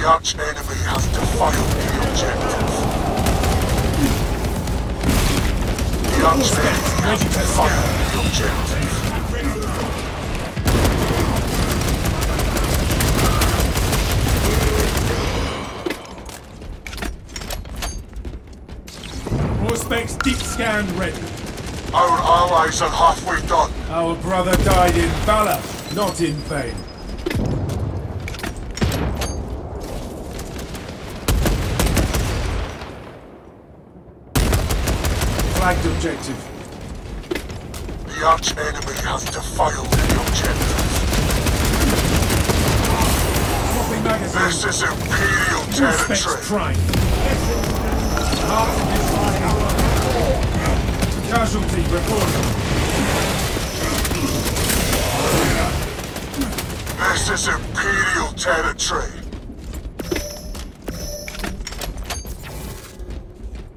The arch-enemy has defiled the objective. The arch-enemy has defiled the objective. Prospects deep scanned Redden. Our allies are halfway done. Our brother died in valor, not in vain. Flagged objective. The arch-enemy has defiled the objective. Dropping magazine. This is Imperial Prospects territory. prime. Casualty recorded. This is Imperial territory.